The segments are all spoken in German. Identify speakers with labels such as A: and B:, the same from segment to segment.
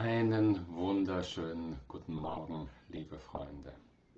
A: Einen wunderschönen guten Morgen, liebe Freunde.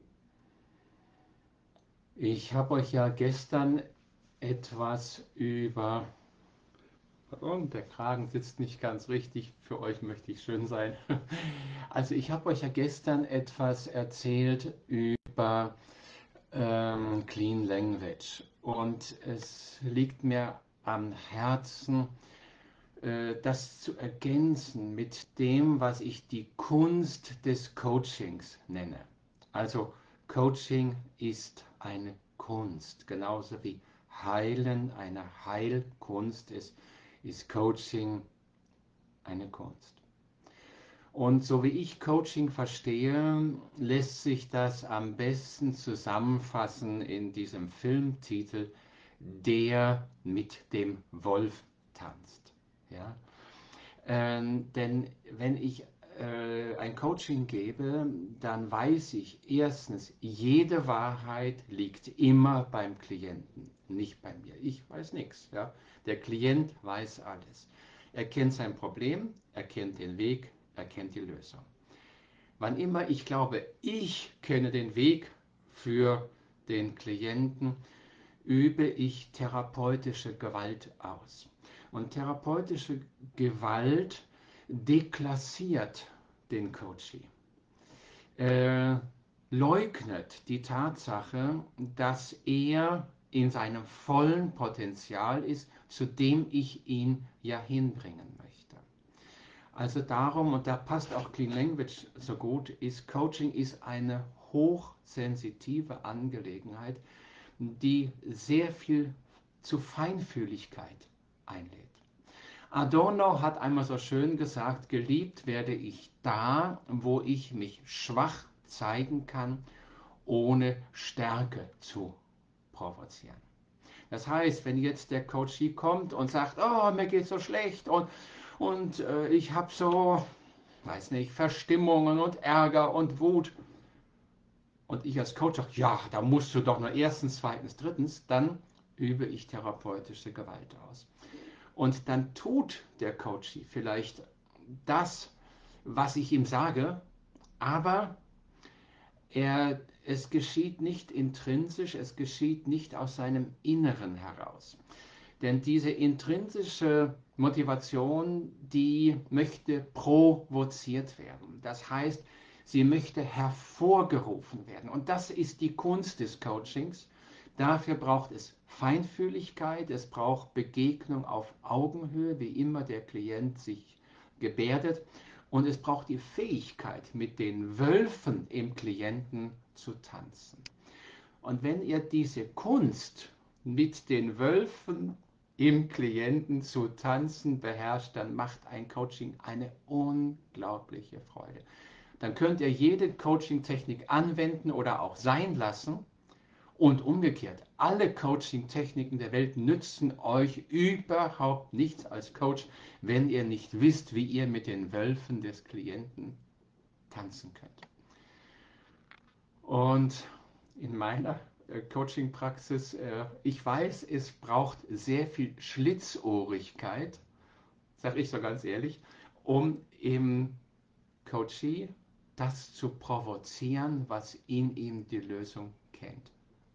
A: Ich habe euch ja gestern etwas über... Pardon, der Kragen sitzt nicht ganz richtig, für euch möchte ich schön sein. Also ich habe euch ja gestern etwas erzählt über Clean Language und es liegt mir am Herzen, das zu ergänzen mit dem, was ich die Kunst des Coachings nenne. Also Coaching ist eine Kunst, genauso wie Heilen eine Heilkunst ist Coaching eine Kunst. Und so wie ich Coaching verstehe, lässt sich das am besten zusammenfassen in diesem Filmtitel Der mit dem Wolf tanzt. Ja? Denn wenn ich ein Coaching gebe, dann weiß ich erstens, jede Wahrheit liegt immer beim Klienten, nicht bei mir. Ich weiß nichts. Ja? Der Klient weiß alles. Er kennt sein Problem, er kennt den Weg, er kennt die Lösung. Wann immer ich glaube, ich kenne den Weg für den Klienten, übe ich therapeutische Gewalt aus. Und therapeutische Gewalt deklassiert den Coachee, leugnet die Tatsache, dass er in seinem vollen Potenzial ist, zu dem ich ihn ja hinbringen möchte. Also darum, und da passt auch Clean Language so gut, ist Coaching ist eine hochsensitive Angelegenheit, die sehr viel zu Feinfühligkeit einlädt. Adorno hat einmal so schön gesagt, geliebt werde ich da, wo ich mich schwach zeigen kann, ohne Stärke zu provozieren. Das heißt, wenn jetzt der Coachee kommt und sagt, oh, mir geht so schlecht und ich habe so, weiß nicht, Verstimmungen und Ärger und Wut, und ich als Coach sage, ja, da musst du doch nur erstens, zweitens, drittens, dann übe ich therapeutische Gewalt aus. Und dann tut der Coachee vielleicht das, was ich ihm sage, aber es geschieht nicht intrinsisch, es geschieht nicht aus seinem Inneren heraus. Denn diese intrinsische Motivation, die möchte provoziert werden. Das heißt, sie möchte hervorgerufen werden. Und das ist die Kunst des Coachings. Dafür braucht es Feinfühligkeit, es braucht Begegnung auf Augenhöhe, wie immer der Klient sich gebärdet. Und es braucht die Fähigkeit, mit den Wölfen im Klienten zu tanzen. Und wenn ihr diese Kunst mit den Wölfen im Klienten zu tanzen beherrscht, dann macht ein Coaching eine unglaubliche Freude. Dann könnt ihr jede Coaching-Technik anwenden oder auch sein lassen. Und umgekehrt, alle Coaching-Techniken der Welt nützen euch überhaupt nichts als Coach, wenn ihr nicht wisst, wie ihr mit den Wölfen des Klienten tanzen könnt. Und in meiner Coaching-Praxis, ich weiß, es braucht sehr viel Schlitzohrigkeit, sage ich so ganz ehrlich, um im Coachee das zu provozieren, was in ihm die Lösung kennt.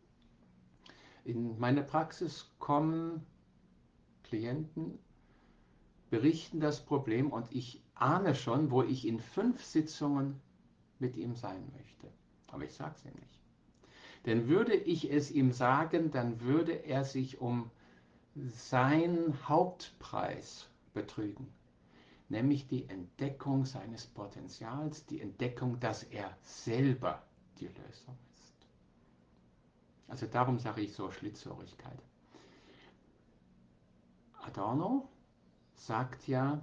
A: In meine Praxis kommen Klienten, berichten das Problem und ich ahne schon, wo ich in 5 Sitzungen mit ihm sein möchte. Aber ich sage es ihm nicht. Denn würde ich es ihm sagen, dann würde er sich um seinen Hauptpreis betrügen, nämlich die Entdeckung seines Potenzials, die Entdeckung, dass er selber die Lösung ist. Also darum sage ich so Schlitzohrigkeit. Adorno sagt ja,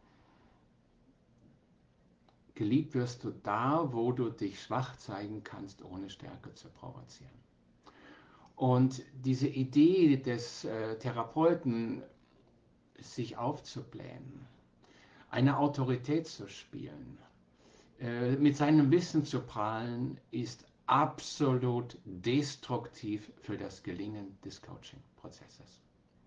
A: geliebt wirst du da, wo du dich schwach zeigen kannst, ohne Stärke zu provozieren. Und diese Idee des Therapeuten, sich aufzublähen, eine Autorität zu spielen, mit seinem Wissen zu prahlen, ist absolut destruktiv für das Gelingen des Coaching-Prozesses.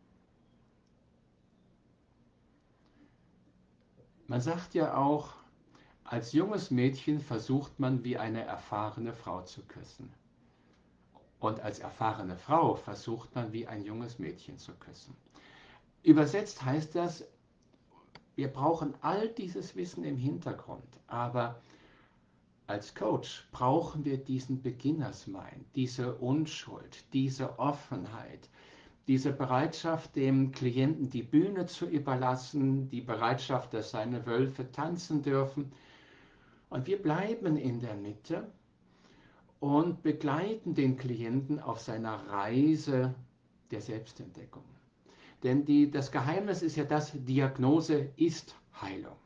A: Man sagt ja auch, Als junges Mädchen versucht man, wie eine erfahrene Frau zu küssen. Und als erfahrene Frau versucht man, wie ein junges Mädchen zu küssen. Übersetzt heißt das, wir brauchen all dieses Wissen im Hintergrund, aber als Coach brauchen wir diesen Beginners Mind, diese Unschuld, diese Offenheit, diese Bereitschaft, dem Klienten die Bühne zu überlassen, die Bereitschaft, dass seine Wölfe tanzen dürfen. Und wir bleiben in der Mitte und begleiten den Klienten auf seiner Reise der Selbstentdeckung. Denn das Geheimnis ist ja das, Diagnose ist Heilung.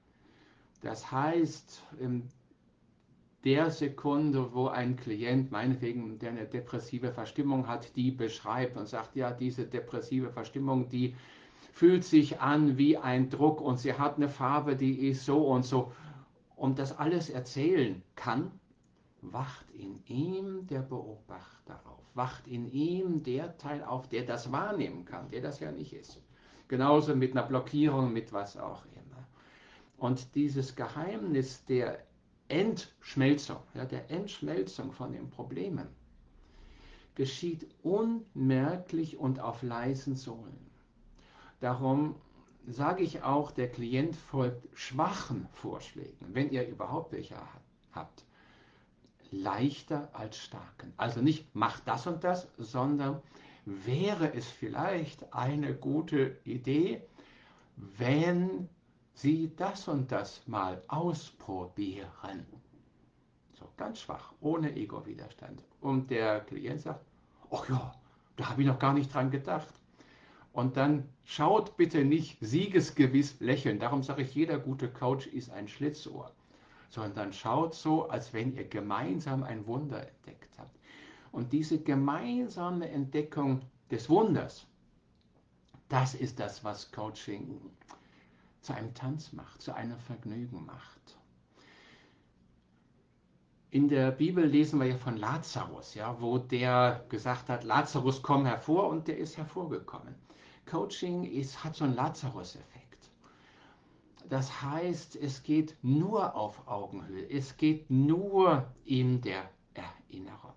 A: Das heißt, in der Sekunde, wo ein Klient, meinetwegen, der eine depressive Verstimmung hat, die beschreibt und sagt, ja, diese depressive Verstimmung, die fühlt sich an wie ein Druck und sie hat eine Farbe, die ist so und so, und das alles erzählen kann, wacht in ihm der Beobachter auf, wacht in ihm der Teil auf, der das wahrnehmen kann, der das ja nicht ist. Genauso mit einer Blockierung, mit was auch immer. Und dieses Geheimnis der Entschmelzung, ja, der Entschmelzung von den Problemen, geschieht unmerklich und auf leisen Sohlen. Darum sage ich auch, der Klient folgt schwachen Vorschlägen, wenn ihr überhaupt welche habt, leichter als starken. Also nicht mach das und das, sondern wäre es vielleicht eine gute Idee, wenn Sie das und das mal ausprobieren. So, ganz schwach, ohne Ego-Widerstand. Und der Klient sagt, ach ja, da habe ich noch gar nicht dran gedacht. Und dann schaut bitte nicht siegesgewiss lächeln. Darum sage ich, jeder gute Coach ist ein Schlitzohr. Sondern schaut so, als wenn ihr gemeinsam ein Wunder entdeckt habt. Und diese gemeinsame Entdeckung des Wunders, das ist das, was Coaching zu einem Tanz macht, zu einem Vergnügen macht. In der Bibel lesen wir ja von Lazarus, ja, wo der gesagt hat, Lazarus, komm hervor, und der ist hervorgekommen. Coaching hat so einen Lazarus-Effekt. Das heißt, es geht nur auf Augenhöhe, es geht nur in der Erinnerung.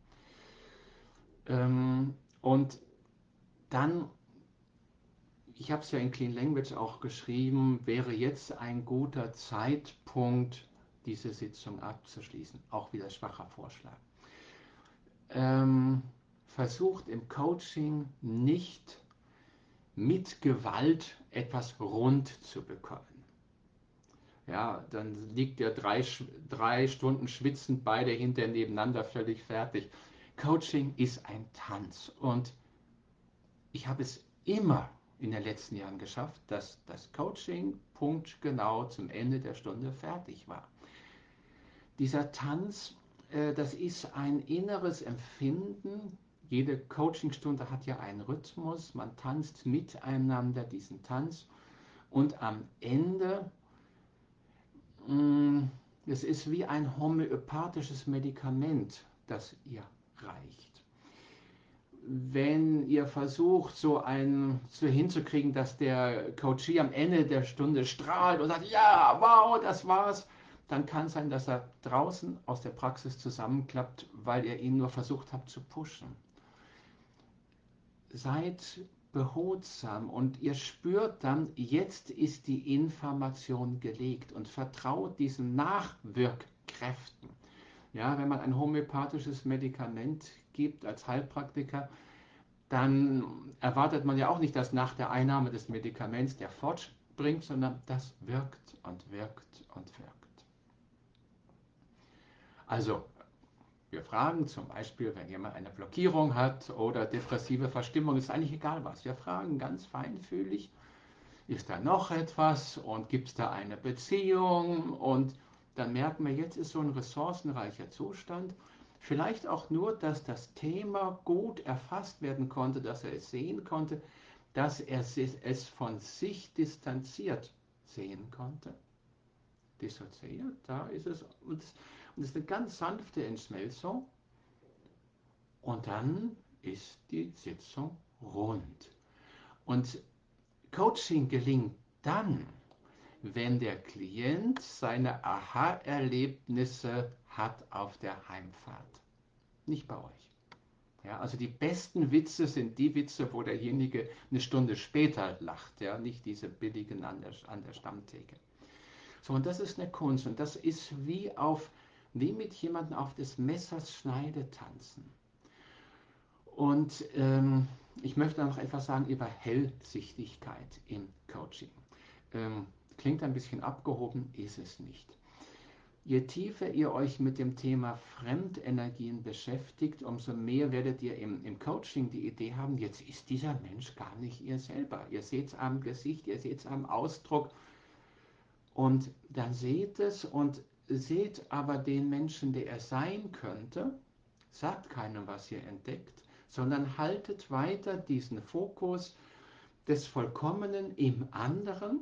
A: Und dann, ich habe es ja in Clean Language auch geschrieben, wäre jetzt ein guter Zeitpunkt, diese Sitzung abzuschließen. Auch wieder schwacher Vorschlag. Versucht im Coaching nicht mit Gewalt etwas rund zu bekommen. Ja, dann liegt ihr drei Stunden schwitzend beide hinter nebeneinander völlig fertig. Coaching ist ein Tanz und ich habe es immer in den letzten Jahren geschafft, dass das Coaching punktgenau zum Ende der Stunde fertig war. Dieser Tanz, das ist ein inneres Empfinden. Jede Coachingstunde hat ja einen Rhythmus. Man tanzt miteinander diesen Tanz und am Ende, es ist wie ein homöopathisches Medikament, das ihr reicht. Wenn ihr versucht, so hinzukriegen, dass der Coachee am Ende der Stunde strahlt und sagt, ja, wow, das war's, dann kann es sein, dass er draußen aus der Praxis zusammenklappt, weil ihr ihn nur versucht habt zu pushen. Seid behutsam und ihr spürt dann, jetzt ist die Information gelegt, und vertraut diesen Nachwirkkräften. Ja, wenn man ein homöopathisches Medikament gibt als Heilpraktiker, dann erwartet man ja auch nicht, dass nach der Einnahme des Medikaments der fortspringt, sondern das wirkt und wirkt und wirkt. Also, wir fragen zum Beispiel, wenn jemand eine Blockierung hat oder depressive Verstimmung, ist eigentlich egal was. Wir fragen ganz feinfühlig, ist da noch etwas und gibt es da eine Beziehung? Und dann merken wir, jetzt ist so ein ressourcenreicher Zustand. Vielleicht auch nur, dass das Thema gut erfasst werden konnte, dass er es sehen konnte, dass er es von sich distanziert sehen konnte. Dissoziiert, da ist es. Und es ist eine ganz sanfte Entschmelzung. Und dann ist die Sitzung rund. Und Coaching gelingt dann, wenn der Klient seine Aha-Erlebnisse hat auf der Heimfahrt, nicht bei euch. Ja, also die besten Witze sind die Witze, wo derjenige eine Stunde später lacht, ja, nicht diese billigen an der Stammtheke. So, und das ist eine Kunst und das ist wie mit jemandem auf des Messers Schneide tanzen. Und ich möchte noch etwas sagen über Hellsichtigkeit im Coaching. Klingt ein bisschen abgehoben, ist es nicht. Je tiefer ihr euch mit dem Thema Fremdenergien beschäftigt, umso mehr werdet ihr im Coaching die Idee haben, jetzt ist dieser Mensch gar nicht ihr selber. Ihr seht es am Gesicht, ihr seht es am Ausdruck und dann seht es und seht aber den Menschen, der er sein könnte, sagt keinem, was ihr entdeckt, sondern haltet weiter diesen Fokus des Vollkommenen im anderen.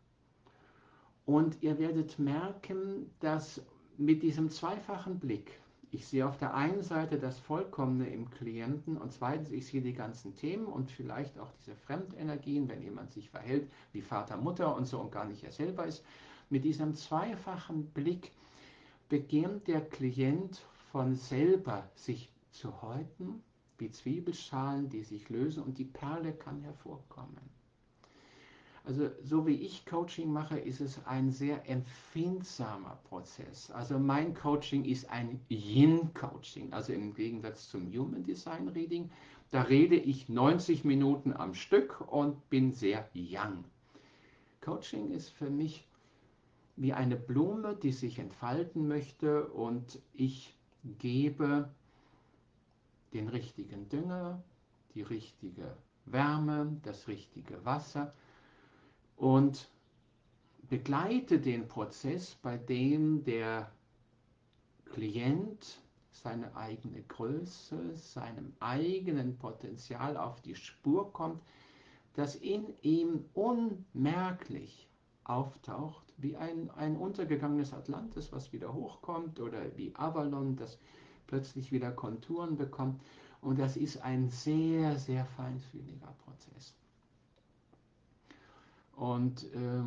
A: Und ihr werdet merken, dass mit diesem zweifachen Blick, ich sehe auf der einen Seite das Vollkommene im Klienten und zweitens, ich sehe die ganzen Themen und vielleicht auch diese Fremdenergien, wenn jemand sich verhält wie Vater, Mutter und so und gar nicht er selber ist. Mit diesem zweifachen Blick beginnt der Klient von selber sich zu häuten, wie Zwiebelschalen, die sich lösen und die Perle kann hervorkommen. Also so wie ich Coaching mache, ist es ein sehr empfindsamer Prozess. Also mein Coaching ist ein Yin-Coaching, also im Gegensatz zum Human Design Reading. Da rede ich 90 Minuten am Stück und bin sehr Yang. Coaching ist für mich wie eine Blume, die sich entfalten möchte und ich gebe den richtigen Dünger, die richtige Wärme, das richtige Wasser und begleite den Prozess, bei dem der Klient seine eigene Größe, seinem eigenen Potenzial auf die Spur kommt, das in ihm unmerklich auftaucht, wie ein untergegangenes Atlantis, was wieder hochkommt, oder wie Avalon, das plötzlich wieder Konturen bekommt. Und das ist ein sehr, sehr feinfühliger Prozess. Und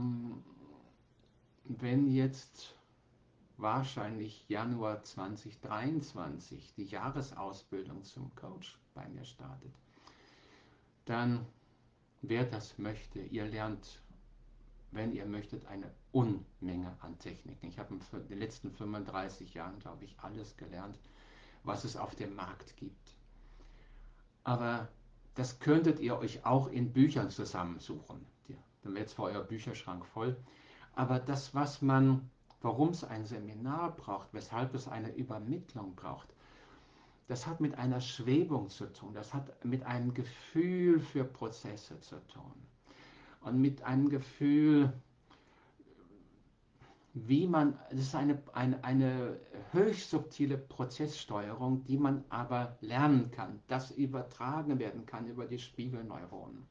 A: wenn jetzt wahrscheinlich Januar 2023 die Jahresausbildung zum Coach bei mir startet, dann, wer das möchte, ihr lernt, wenn ihr möchtet, eine Unmenge an Techniken. Ich habe in den letzten 35 Jahren, glaube ich, alles gelernt, was es auf dem Markt gibt. Aber das könntet ihr euch auch in Büchern zusammensuchen. Dann wird zwar euer Bücherschrank voll, aber das, warum es ein Seminar braucht, weshalb es eine Übermittlung braucht, das hat mit einer Schwebung zu tun, das hat mit einem Gefühl für Prozesse zu tun und mit einem Gefühl, das ist eine höchst subtile Prozesssteuerung, die man aber lernen kann, das übertragen werden kann über die Spiegelneuronen.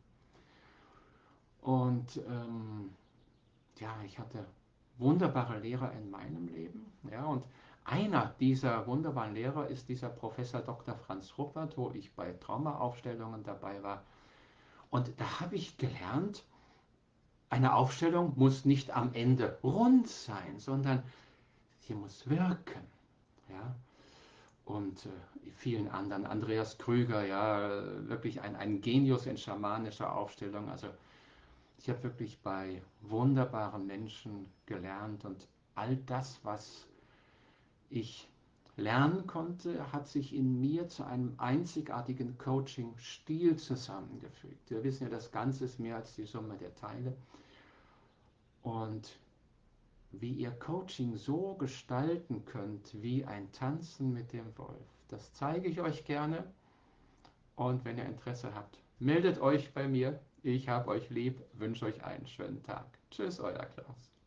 A: Und ja, ich hatte wunderbare Lehrer in meinem Leben. Ja, und einer dieser wunderbaren Lehrer ist dieser Professor Dr. Franz Ruppert, wo ich bei Traumaaufstellungen dabei war. Und da habe ich gelernt, eine Aufstellung muss nicht am Ende rund sein, sondern sie muss wirken. Ja? Und vielen anderen, Andreas Krüger, ja, wirklich ein Genius in schamanischer Aufstellung. Also ich habe wirklich bei wunderbaren Menschen gelernt und all das, was ich lernen konnte, hat sich in mir zu einem einzigartigen Coaching-Stil zusammengefügt. Wir wissen ja, das Ganze ist mehr als die Summe der Teile. Und wie ihr Coaching so gestalten könnt, wie ein Tanzen mit dem Wolf, das zeige ich euch gerne. Und wenn ihr Interesse habt, meldet euch bei mir. Ich habe euch lieb, wünsche euch einen schönen Tag. Tschüss, euer Klaus.